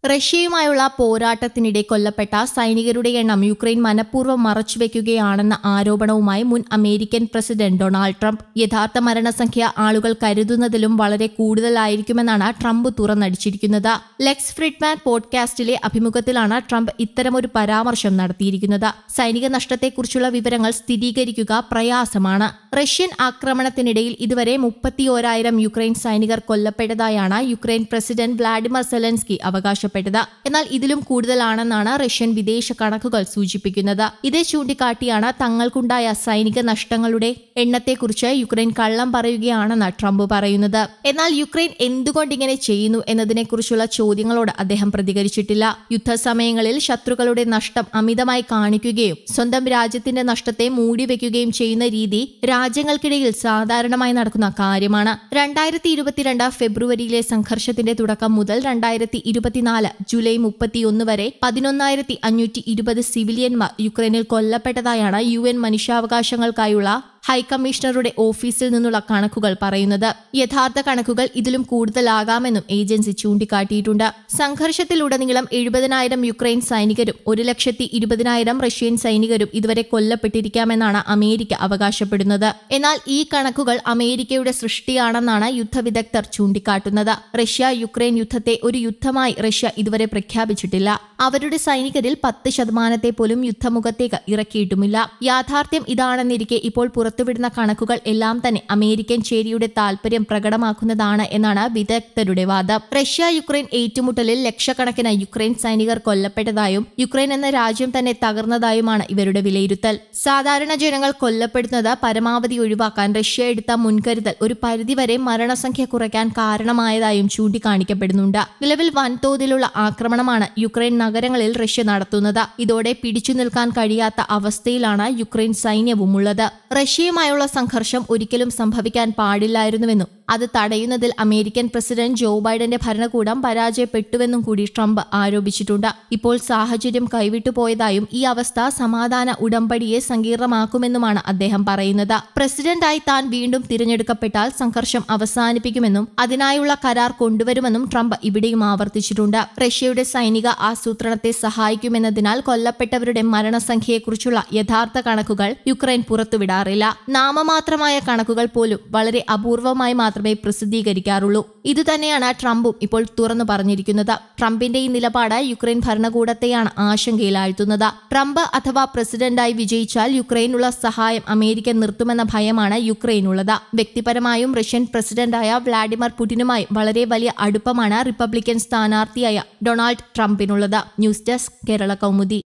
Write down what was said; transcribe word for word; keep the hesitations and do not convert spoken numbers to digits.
റഷ്യയുമായുള്ള പോരാട്ടത്തിനിടെ കൊല്ലപ്പെട്ട സൈനികരുടെ എണ്ണം യുക്രൈൻ മനഃപൂർവ്വം മറച്ചുവെക്കുകയാണെന്ന ആരോപണവുമായി മുൻ അമേരിക്കൻ പ്രസിഡന്റ് ഡൊണാൾഡ് ട്രംപ്. യഥാർത്ഥ മരണസംഖ്യ ആളുകൾ കരുതുന്നതിലും വളരെ കൂടുതലായിരിക്കുമെന്നാണ് ട്രംപ് തുറന്നടിച്ചിരിക്കുന്നത്. ലെക്സ് ഫ്രിഡ്മാൻ പോഡ്കാസ്റ്റിലെ അഭിമുഖത്തിലാണ് ട്രംപ് ഇത്തരമൊരു പരാമർശം നടത്തിയിരിക്കുന്നത്. സൈനിക നഷ്ടത്തെക്കുറിച്ചുള്ള വിവരങ്ങൾ സ്ഥിരീകരിക്കുക പ്രയാസമാണ്. റഷ്യൻ ആക്രമണത്തിനിടയിൽ ഇതുവരെ മുപ്പത്തിയോരായിരം യുക്രൈൻ സൈനികർ കൊല്ലപ്പെട്ടതായാണ് യുക്രൈൻ പ്രസിഡന്റ് വ്ളാഡിമിർ സെലൻസ്കി അവകാശപ്പെട്ടത്. എന്നാൽ ഇതിലും കൂടുതലാണെന്നാണ് റഷ്യൻ വിദേശ കണക്കുകൾ സൂചിപ്പിക്കുന്നത്. ഇതേ ചൂണ്ടിക്കാട്ടിയാണ് തങ്ങൾക്കുണ്ടായ സൈനിക നഷ്ടങ്ങളുടെ എണ്ണത്തെക്കുറിച്ച് യുക്രൈൻ കള്ളം പറയുകയാണെന്ന് ട്രംപ് പറയുന്നത്. എന്നാൽ യുക്രൈൻ എന്തുകൊണ്ടിങ്ങനെ ചെയ്യുന്നു എന്നതിനെക്കുറിച്ചുള്ള ചോദ്യങ്ങളോട് അദ്ദേഹം പ്രതികരിച്ചിട്ടില്ല. യുദ്ധസമയങ്ങളിൽ ശത്രുക്കളുടെ നഷ്ടം അമിതമായി കാണിക്കുകയും സ്വന്തം രാജ്യത്തിന്റെ നഷ്ടത്തെ മൂടിവെക്കുകയും ചെയ്യുന്ന രീതി രാജ്യങ്ങൾക്കിടയിൽ സാധാരണമായി നടക്കുന്ന കാര്യമാണ്. രണ്ടായിരത്തി ഇരുപത്തിരണ്ട് ഫെബ്രുവരിയിലെ സംഘർഷത്തിന്റെ തുടക്കം മുതൽ രണ്ടായിരത്തി ഇരുപത്തിനാല് ജൂലൈ മുപ്പത്തിയൊന്ന് വരെ പതിനൊന്നായിരത്തി അഞ്ഞൂറ്റി ഇരുപത് സിവിലിയന്മാർ യുക്രൈനിൽ കൊല്ലപ്പെട്ടതായാണ് യു എൻ മനുഷ്യാവകാശങ്ങൾക്കായുള്ള ഹൈക്കമ്മീഷണറുടെ ഓഫീസിൽ നിന്നുള്ള കണക്കുകൾ പറയുന്നത്. യഥാർത്ഥ കണക്കുകൾ ഇതിലും കൂടുതലാകാമെന്നും ഏജൻസി ചൂണ്ടിക്കാട്ടിയിട്ടുണ്ട്. സംഘർഷത്തിലുടനീളം എഴുപതിനായിരം യുക്രൈൻ സൈനികരും ഒരു ലക്ഷത്തി ഇരുപതിനായിരം റഷ്യൻ സൈനികരും ഇതുവരെ കൊല്ലപ്പെട്ടിരിക്കാമെന്നാണ് അമേരിക്ക അവകാശപ്പെടുന്നത്. എന്നാൽ ഈ കണക്കുകൾ അമേരിക്കയുടെ സൃഷ്ടിയാണെന്നാണ് യുദ്ധവിദഗ്ധർ ചൂണ്ടിക്കാട്ടുന്നത്. റഷ്യ യുക്രൈൻ യുദ്ധത്തെ ഒരു യുദ്ധമായി റഷ്യ ഇതുവരെ പ്രഖ്യാപിച്ചിട്ടില്ല. അവരുടെ സൈനികരിൽ പത്ത് ശതമാനത്തെ പോലും യുദ്ധമുഖത്തേക്ക് ഇറക്കിയിട്ടുമില്ല. യാഥാർത്ഥ്യം ഇതാണെന്നിരിക്കെ ഇപ്പോൾ പുറത്തുവിടുന്ന കണക്കുകൾ എല്ലാം തന്നെ അമേരിക്കൻ ചേരിയുടെ താൽപര്യം പ്രകടമാക്കുന്നതാണ് എന്നാണ് വിദഗ്ധരുടെ വാദം. റഷ്യ യുക്രൈൻ ഏറ്റുമുട്ടലിൽ ലക്ഷക്കണക്കിന് യുക്രൈൻ സൈനികർ കൊല്ലപ്പെട്ടതായും യുക്രൈൻ എന്ന രാജ്യം തന്നെ തകർന്നതായുമാണ് ഇവരുടെ വിലയിരുത്തൽ. സാധാരണ ജനങ്ങൾ കൊല്ലപ്പെടുന്നത് പരമാവധി ഒഴിവാക്കാൻ റഷ്യ എടുത്ത മുൻകരുതൽ ഒരു പരിധിവരെ മരണസംഖ്യ കുറയ്ക്കാൻ കാരണമായതായും ചൂണ്ടിക്കാണിക്കപ്പെടുന്നുണ്ട്. നിലവിൽ വൻതോതിലുള്ള ആക്രമണമാണ് യുക്രൈൻ നഗരങ്ങളിൽ റഷ്യ നടത്തുന്നത്. ഇതോടെ പിടിച്ചു നിൽക്കാൻ കഴിയാത്ത അവസ്ഥയിലാണ് യുക്രൈൻ സൈന്യവും ഉള്ളത്. റഷ്യയുമായുള്ള സംഘർഷം ഒരിക്കലും സംഭവിക്കാൻ പാടില്ലായിരുന്നുവെന്നും അത് തടയുന്നതിൽ അമേരിക്കൻ പ്രസിഡന്റ് ജോ ബൈഡന്റെ ഭരണകൂടം പരാജയപ്പെട്ടുവെന്നും കൂടി ട്രംപ് ആരോപിച്ചിട്ടുണ്ട്. ഇപ്പോൾ സാഹചര്യം കൈവിട്ടുപോയതായും ഈ അവസ്ഥ സമാധാന ഉടമ്പടിയെ സങ്കീർണമാക്കുമെന്നുമാണ് അദ്ദേഹം പറയുന്നത്. പ്രസിഡന്റായി താൻ വീണ്ടും തിരഞ്ഞെടുക്കപ്പെട്ടാൽ സംഘർഷം അവസാനിപ്പിക്കുമെന്നും അതിനായുള്ള കരാർ കൊണ്ടുവരുമെന്നും ട്രംപ് ഇവിടെയും ആവർത്തിച്ചിട്ടുണ്ട്. റഷ്യയുടെ സൈനിക ആസൂത്രണത്തെ സഹായിക്കുമെന്നതിനാൽ കൊല്ലപ്പെട്ടവരുടെ മരണസംഖ്യയെക്കുറിച്ചുള്ള യഥാർത്ഥ കണക്കുകൾ യുക്രൈൻ പുറത്തുവിടാറില്ല. നാമമാത്രമായ കണക്കുകൾ പോലും വളരെ അപൂർവമായി മാത്രമേ പ്രസിദ്ധീകരിക്കാറുള്ളൂ. ഇതുതന്നെയാണ് ട്രംപും ഇപ്പോൾ തുറന്നു പറഞ്ഞിരിക്കുന്നത്. ട്രംപിന്റെ ഈ നിലപാട് യുക്രൈൻ ഭരണകൂടത്തെയാണ് ആശങ്കയിലാഴ്ത്തുന്നത്. ട്രംപ് അഥവാ പ്രസിഡന്റായി വിജയിച്ചാൽ യുക്രൈനുള്ള സഹായം അമേരിക്ക നിർത്തുമെന്ന ഭയമാണ് യുക്രൈനുള്ളത്. വ്യക്തിപരമായും റഷ്യൻ പ്രസിഡന്റായ വ്ളാഡിമിർ പുടിനുമായി വളരെ വലിയ അടുപ്പമാണ് റിപ്പബ്ലിക്കൻ സ്ഥാനാർത്ഥിയായ ഡൊണാൾഡ് ട്രംപിനുള്ളത്. News desk Kerala Kaumudi.